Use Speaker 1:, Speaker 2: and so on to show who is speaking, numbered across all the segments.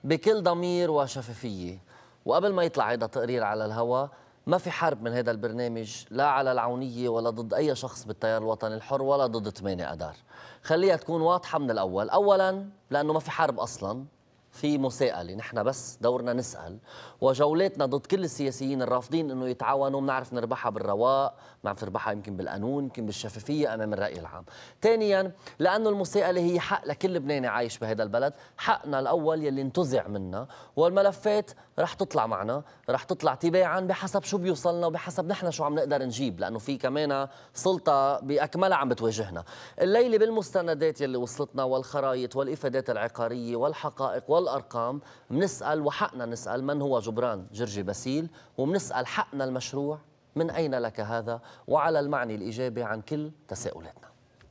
Speaker 1: بكل ضمير وشفافية. وقبل ما يطلع هذا التقرير على الهواء، ما في حرب من هذا البرنامج لا على العونية ولا ضد أي شخص بالتيار الوطني الحر ولا ضد 8 أذار. خليها تكون واضحة من الأول. أولاً لأنه ما في حرب أصلاً، في مساءلة، نحن بس دورنا نسأل، وجولاتنا ضد كل السياسيين الرافضين انه يتعاونوا بنعرف نربحها بالرواق، بنعرف نربحها يمكن بالقانون، يمكن بالشفافية امام الرأي العام. ثانيا لانه المساءلة هي حق لكل لبناني عايش بهذا البلد، حقنا الاول يلي انتزع منا، والملفات رح تطلع معنا، رح تطلع تباعا بحسب شو بيوصلنا وبحسب نحن شو عم نقدر نجيب، لانه في كمان سلطة باكملها عم بتواجهنا. الليلة بالمستندات يلي وصلتنا والخرايط والافادات العقارية والحقائق والأرقام بنسأل، وحقنا نسأل، من هو جبران جرجي باسيل؟ وبنسأل حقنا المشروع من أين لك هذا؟ وعلى المعني الإجابة عن كل تساؤلاتنا.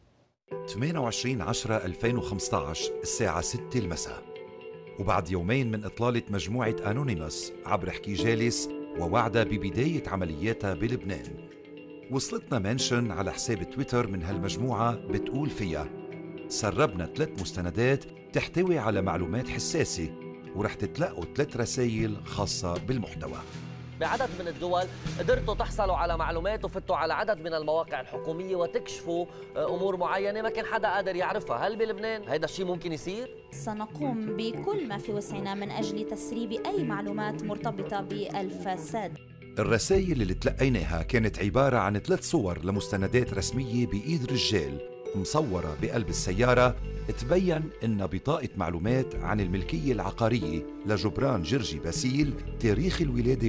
Speaker 2: 28/10/2015 الساعة 6 المساء، وبعد يومين من إطلالة مجموعة أنونيموس عبر حكي جالس ووعدها ببداية عملياتها بلبنان، وصلتنا منشن على حساب تويتر من هالمجموعة بتقول فيها: سربنا 3 مستندات تحتوي على معلومات حساسة، ورح تتلقوا 3 رسائل خاصة بالمحتوى.
Speaker 1: بعدد من الدول قدرتوا تحصلوا على معلومات وفتوا على عدد من المواقع الحكومية وتكشفوا أمور معينة ما كان حدا قادر يعرفها. هل بلبنان هيدا الشيء ممكن يصير؟
Speaker 3: سنقوم بكل ما في وسعنا من أجل تسريب أي معلومات مرتبطة بالفساد.
Speaker 2: الرسائل اللي تلقيناها كانت عبارة عن 3 صور لمستندات رسمية بإيد رجال مصورة بقلب السيارة، تبين إنها بطاقة معلومات عن الملكية العقارية لجبران جرجي باسيل، تاريخ الولادة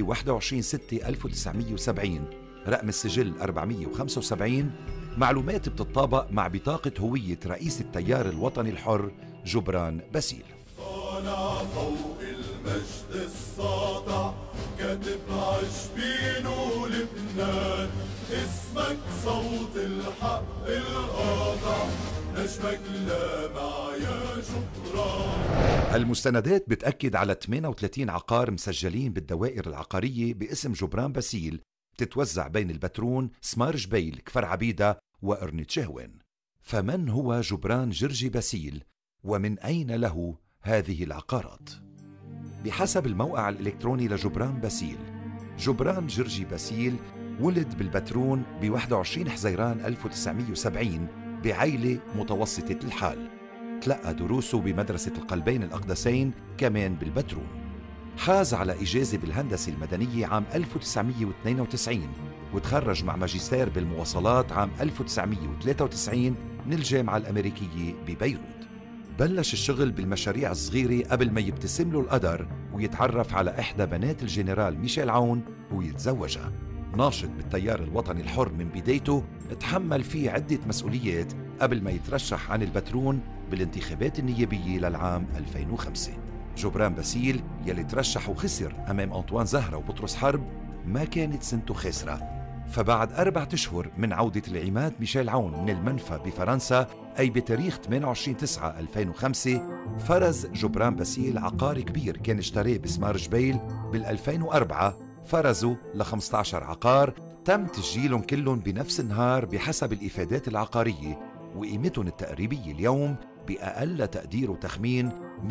Speaker 2: 21/6/1970، رقم السجل 475، معلومات بتتطابق مع بطاقة هوية رئيس التيار الوطني الحر جبران باسيل.
Speaker 4: طالع فوق المجد الساطع، كاتب عشبين ولبنان، اسمك صوت الحق القاطع، نجمك لامع يا جبران.
Speaker 2: المستندات بتأكد على 38 عقار مسجلين بالدوائر العقارية باسم جبران باسيل، تتوزع بين البترون، سمار جبيل، كفر عبيدة وقرنة شهوان. فمن هو جبران جرجي باسيل ومن أين له هذه العقارات؟ بحسب الموقع الإلكتروني لجبران باسيل، جبران جرجي باسيل ولد بالبترون ب 21 حزيران 1970 بعيلة متوسطة الحال. تلقى دروسه بمدرسة القلبين الأقدسين كمان بالبترون. حاز على إجازة بالهندسة المدنية عام 1992، وتخرج مع ماجستير بالمواصلات عام 1993 من الجامعة الأمريكية ببيروت. بلش الشغل بالمشاريع الصغيرة قبل ما يبتسم له القدر ويتعرف على إحدى بنات الجنرال ميشيل عون ويتزوجها. ناشط بالتيار الوطني الحر من بدايته، تحمل فيه عدة مسؤوليات قبل ما يترشح عن البترون بالانتخابات النيابية للعام 2005. جبران باسيل يلي ترشح وخسر أمام أنطوان زهرة وبطرس حرب ما كانت سنته خاسرة، فبعد 4 أشهر من عودة العماد ميشيل عون من المنفى بفرنسا، أي بتاريخ 28/9/2005، فرز جبران باسيل عقار كبير كان اشتريه بسمار جبيل بال2004، فرزوا ل 15 عقار تم تسجيلهم كلهم بنفس النهار بحسب الإفادات العقارية، وقيمتهم التقريبية اليوم بأقل تقدير وتخمين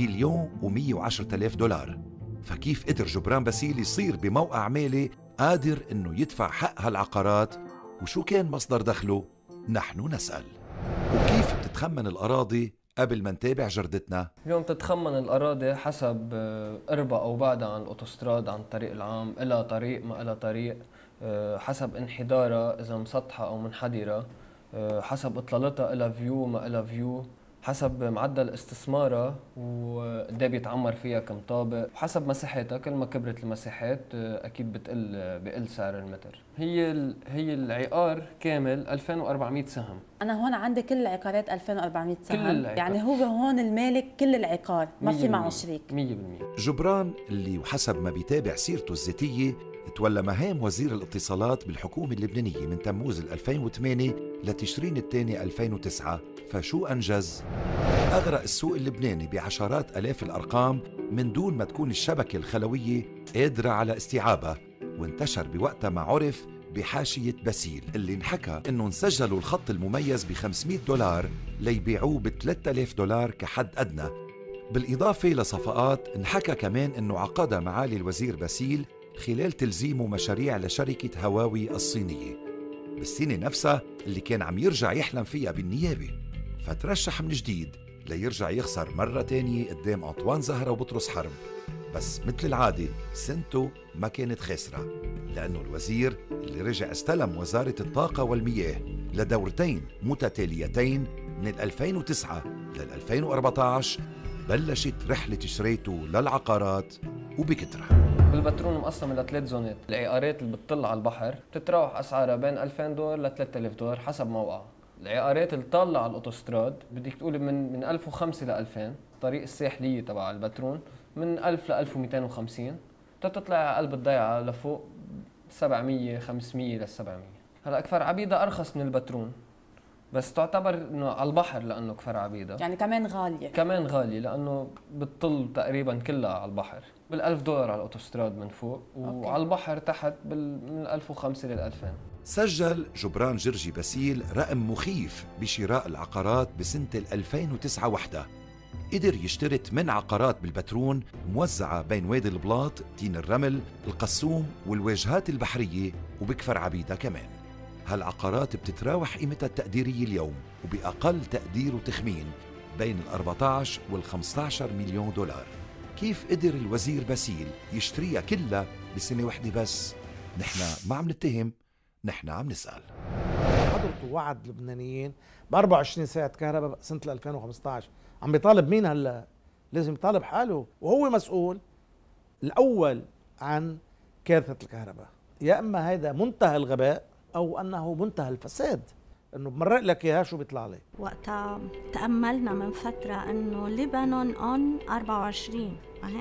Speaker 2: $1,110,000. فكيف قدر جبران باسيل يصير بموقع مالي قادر إنه يدفع حق هالعقارات؟ وشو كان مصدر دخله؟ نحن نسأل. وكيف بتتخمن الأراضي قبل ما نتابع جردتنا؟
Speaker 5: اليوم تتخمن الأراضي حسب قربها أو بعدها عن الأوتوستراد، عن الطريق العام، إلها طريق ما إلها طريق، حسب انحدارها إذا مسطحة أو منحدرة، حسب إطلالتها إلها فيو ما إلها فيو، حسب معدل استثمارها وقد ايه بيتعمر فيها كم طابق، وحسب مساحتها. كل ما كبرت المساحات اكيد بقل سعر المتر. هي العقار كامل 2400 سهم.
Speaker 6: انا هون عندي كل العقارات 2400 سهم،
Speaker 5: كل العقار.
Speaker 6: يعني هو هون المالك كل العقار، ما في معه شريك
Speaker 5: 100%.
Speaker 2: جبران اللي وحسب ما بيتابع سيرته الذاتية تولى مهام وزير الاتصالات بالحكومة اللبنانية من تموز 2008 لتشرين الثاني 2009. فشو أنجز؟ أغرق السوق اللبناني بعشرات ألاف الأرقام من دون ما تكون الشبكة الخلوية قادرة على استيعابها، وانتشر بوقتها ما عرف بحاشية باسيل، اللي انحكى انه انسجلوا الخط المميز ب $500 ليبيعوه ب $3000 كحد أدنى، بالإضافة لصفقات انحكى كمان أنه عقدها معالي الوزير باسيل خلال تلزيمه مشاريع لشركة هواوي الصينية بالسنة نفسها اللي كان عم يرجع يحلم فيها بالنيابة، فترشح من جديد ليرجع يخسر مرة تانية قدام أنطوان زهرة وبطرس حرب. بس مثل العادة سنته ما كانت خاسرة، لأنه الوزير اللي رجع استلم وزارة الطاقة والمياه لدورتين متتاليتين من 2009 لل 2014 بلشت رحلة شريته للعقارات وبكترة.
Speaker 5: بالبترون مقسم إلى 3 زونات. العقارات اللي بتطل على البحر بتتراوح أسعارها بين 2000 دولار ل 3000 دولار حسب موقعها. العقارات اللي طالة على الأوتوستراد بدك تقولي من 1005 ل 2000. طريق الساحلية تبع البترون من 1000 ل 1250 تطلع على قلب الضيعة لفوق 700 500 ل 700. هلا كفر عبيدة أرخص من البترون بس تعتبر انه على البحر لانه كفر عبيدة
Speaker 6: يعني كمان غالية.
Speaker 5: كمان غالية لانه بتطل تقريبا كلها على البحر بال1000 دولار على الاوتوستراد من فوق وعلى البحر تحت من 1005 لل 2000.
Speaker 2: سجل جبران جرجي باسيل رقم مخيف بشراء العقارات بسنة 2009 وحدة. قدر يشتري 8 عقارات بالبترون موزعة بين وادي البلاط، تين الرمل، القسوم والواجهات البحرية وبكفر عبيدة كمان. هالعقارات بتتراوح قيمتها التقديرية اليوم وبأقل تقدير وتخمين بين 14 وال 15 مليون دولار. كيف قدر الوزير باسيل يشتريها كلها بسنة وحدة بس؟ نحن ما عم نتهم، نحن عم نسأل.
Speaker 7: حضرته وعد اللبنانيين ب 24 ساعة كهرباء سنة 2015. عم بيطالب مين هلا؟ لازم يطالب حاله، وهو مسؤول الأول عن كارثة الكهرباء. يا إما هذا منتهى الغباء أو أنه منتهى الفساد، إنه بمرق لك إياها شو بيطلع لي.
Speaker 8: وقتها تأملنا من فترة إنه لبنان أون 24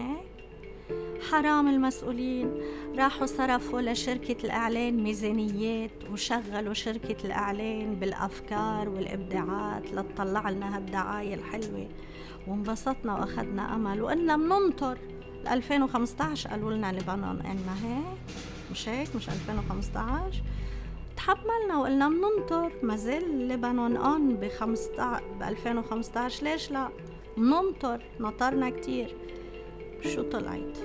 Speaker 8: حرام المسؤولين راحوا صرفوا لشركة الإعلان ميزانيات وشغلوا شركة الإعلان بالأفكار والإبداعات لتطلع لنا هالدعاية الحلوة وانبسطنا وأخذنا أمل وقلنا مننطر 2015 قالوا لنا لبنان إنها هيك مش هيك مش 2015 تحملنا وقلنا مننطر ما زال لبنان أون ب 2015 ليش لا مننطر نطرنا كتير. شو طلعت؟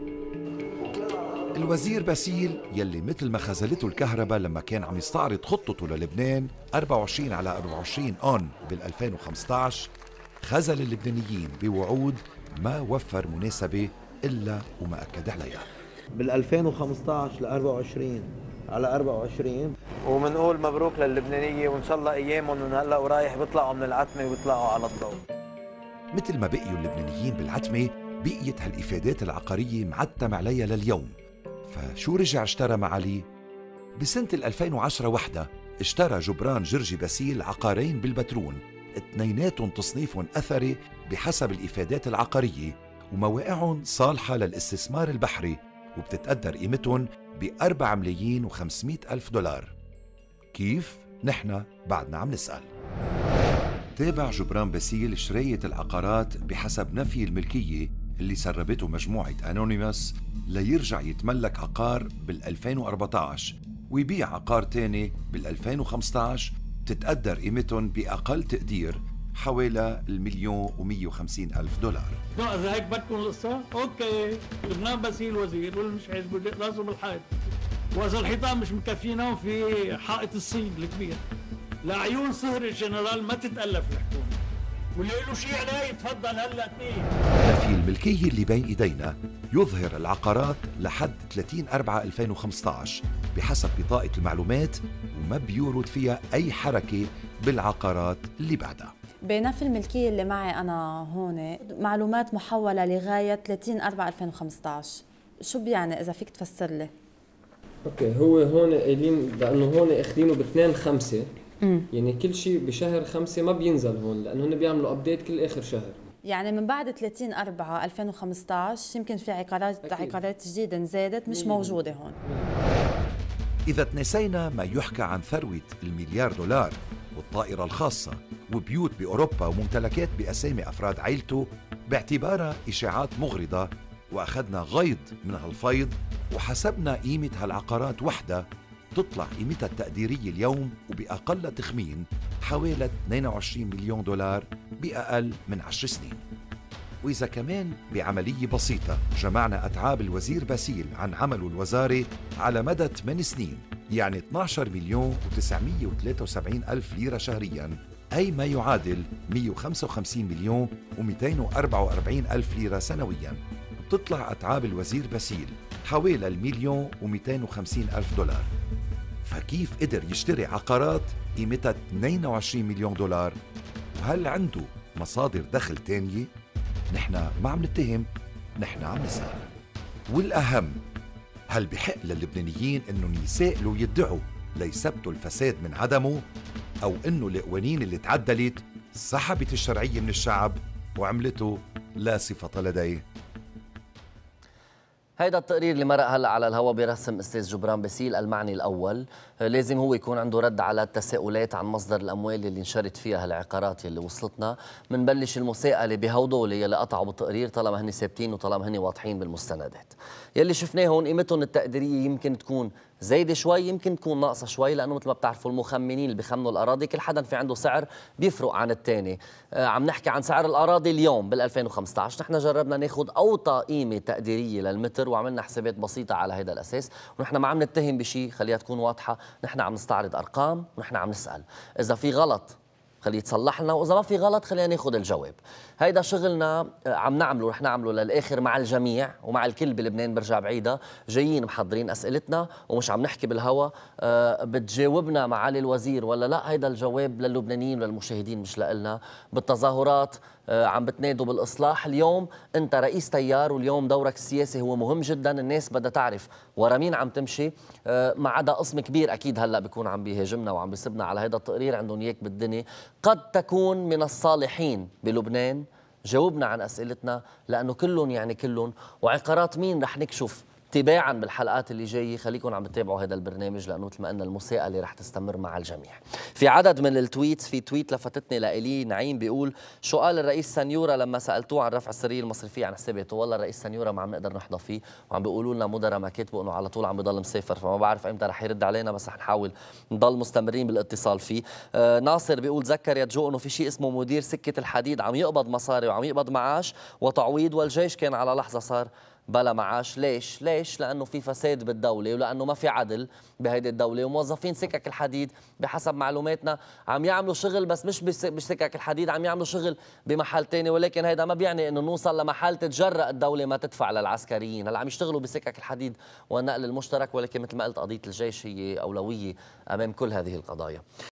Speaker 2: الوزير باسيل يلي مثل ما خزلته الكهرباء لما كان عم يستعرض خطته للبنان 24 على 24 أون بال 2015 خزل اللبنانيين بوعود ما وفر مناسبة إلا وما أكد عليها.
Speaker 9: بال 2015 ل 24 على 24 ومنقول مبروك للبنانية وإن شاء الله أيامهم من هلا ورايح بيطلعوا من العتمة ويطلعوا على الضوء.
Speaker 2: مثل ما بقيوا اللبنانيين بالعتمة بقيت هالإفادات العقارية معتم عليها لليوم. فشو رجع اشترى معالي؟ بسنة 2010 وحدة اشترى جبران جرجي باسيل عقارين بالبترون، اثنيناتهم تصنيفهم أثري بحسب الإفادات العقارية ومواقعهم صالحة للاستثمار البحري وبتتقدر قيمتهم ب4 ملايين و500 ألف دولار. كيف؟ نحن بعدنا عم نسأل. تابع جبران باسيل شراية العقارات بحسب نفي الملكية اللي سربته مجموعة أنونيموس ليرجع يتملك عقار بال2014 ويبيع عقار تاني بال2015 بتتقدر قيمتهم بأقل تقدير حوالي 1,150,000 دولار.
Speaker 10: إذا هيك بدكم القصة؟ أوكي، جبران باسيل وزير واللي مش عايز بدق راسه بالحائط، وإذا الحيطان مش مكفينهم في حائط الصين الكبير لعيون صهر الجنرال ما تتألف الحكومة واللي له شيء عليه يتفضل هلا اثنين.
Speaker 2: نفي الملكية اللي بين ايدينا يظهر العقارات لحد 30/4/2015 بحسب بطاقة المعلومات وما بيورد فيها أي حركة بالعقارات اللي بعدها.
Speaker 6: بنفي الملكية اللي معي أنا هون معلومات محولة لغاية 30/4/2015. شو بيعني إذا فيك تفسر لي؟
Speaker 5: اوكي هو هون قايلين لانه هون اخذينه ب2/5 يعني كل شيء بشهر 5 ما بينزل هون لانه هن بيعملوا ابديت كل اخر شهر.
Speaker 6: يعني من بعد 30/4/2015 يمكن في عقارات جديدة انزادت مش موجودة هون.
Speaker 2: إذا تنسينا ما يحكى عن ثروة $1,000,000,000 والطائرة الخاصة وبيوت بأوروبا وممتلكات بأسامي أفراد عيلته باعتبارها إشاعات مغرضة وأخذنا غيض من هالفيض وحسبنا قيمة هالعقارات وحدة تطلع قيمتها التقديرية اليوم وبأقل تخمين حوالي $22 مليون بأقل من 10 سنين. وإذا كمان بعملية بسيطة جمعنا أتعاب الوزير باسيل عن عمله الوزاري على مدى 8 سنين، يعني 12 مليون و973 ألف ليرة شهرياً، أي ما يعادل 155 مليون و244 ألف ليرة سنوياً، بتطلع أتعاب الوزير باسيل حوالي المليون و250 ألف دولار. فكيف قدر يشتري عقارات قيمتها 22 مليون دولار؟ وهل عنده مصادر دخل تانية؟ نحن ما عم نتهم، نحن عم نسأل. والأهم، هل بحق للبنانيين انهم يسائلوا ويدعوا ليثبتوا الفساد من عدمه، او انه القوانين اللي تعدلت سحبت الشرعية من الشعب وعملته لا صفة لديه؟
Speaker 1: هيدا التقرير اللي مرق هلا على الهواء برسم استاذ جبران باسيل المعني الاول، لازم هو يكون عنده رد على التساؤلات عن مصدر الاموال اللي انشرت فيها العقارات اللي وصلتنا. بنبلش المساءله بهودول يلي قطعوا بالتقرير طالما هن ثابتين وطالما هن واضحين بالمستندات. يلي شفناهم قيمتهم التقديريه يمكن تكون زايده شوي، يمكن تكون ناقصه شوي، لانه مثل ما بتعرفوا المخمنين اللي بيخمنوا الاراضي كل حدا في عنده سعر بيفرق عن الثاني. عم نحكي عن سعر الاراضي اليوم بال 2015، نحن جربنا ناخذ اوطى قيمه تقديريه للمتر وعملنا حسابات بسيطه على هذا الاساس، ونحن ما عم نتهم بشيء، خليها تكون واضحه، نحن عم نستعرض ارقام ونحن عم نسال اذا في غلط خليه يتصلح لنا، واذا ما في غلط خلينا ناخذ الجواب. هيدا شغلنا عم نعمله، رح نعمله للاخر مع الجميع ومع الكل بلبنان. برجع بعيدة، جايين محضرين اسئلتنا ومش عم نحكي بالهوا. بتجاوبنا معالي الوزير ولا لا؟ هيدا الجواب للبنانيين وللمشاهدين مش لنا. بالتظاهرات عم بتنادوا بالاصلاح، اليوم انت رئيس تيار واليوم دورك السياسي هو مهم جدا، الناس بدها تعرف ورا مين عم تمشي. ما عدا قسم كبير اكيد هلا بيكون عم بيهاجمنا وعم بيسبنا على هذا التقرير، عندهم اياك بالدنيا، قد تكون من الصالحين بلبنان. جاوبنا عن اسئلتنا لانه كلهم يعني كلهم، وعقارات مين رح نكشف تباعا بالحلقات اللي جايه. خليكم عم تتابعوا هذا البرنامج لانه مثل ما قلنا المساءله رح تستمر مع الجميع. في عدد من التويتس، في تويت لفتتني لإلي نعيم بيقول شو قال الرئيس سنيورة لما سالتوه عن رفع السريه المصرفيه عن حساباته؟ والله الرئيس سنيورة ما عم نقدر نحظى فيه، وعم بيقولوا لنا مدراء مكاتبه انه على طول عم بضل مسافر، فما بعرف امتى رح يرد علينا، بس رح نحاول نضل مستمرين بالاتصال فيه. ناصر بيقول ذكر يا جو انه في شيء اسمه مدير سكه الحديد عم يقبض مصاري وعم يقبض معاش وتعويض، والجيش كان على لحظه صار بلا معاش. ليش؟ لأنه في فساد بالدولة ولأنه ما في عدل بهيدي الدولة، وموظفين سكك الحديد بحسب معلوماتنا عم يعملوا شغل، بس مش بسكك الحديد، عم يعملوا شغل بمحل تاني، ولكن هيدا ما بيعني انه نوصل لمحل تتجرأ الدولة ما تدفع للعسكريين. هلا عم يشتغلوا بسكك الحديد والنقل المشترك، ولكن مثل ما قلت قضية الجيش هي أولوية أمام كل هذه القضايا.